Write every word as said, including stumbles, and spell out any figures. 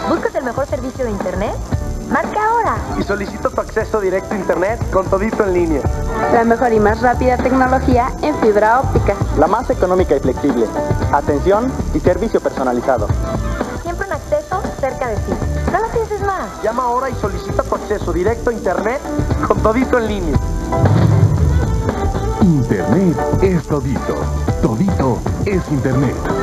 ¿Buscas el mejor servicio de internet? ¡Marca ahora! Y solicita tu acceso directo a internet con todito en línea. La mejor y más rápida tecnología en fibra óptica. La más económica y flexible. Atención y servicio personalizado. Siempre un acceso cerca de ti. No lo pienses más. Llama ahora y solicita tu acceso directo a internet con todito en línea. Internet es todito. Todito es internet.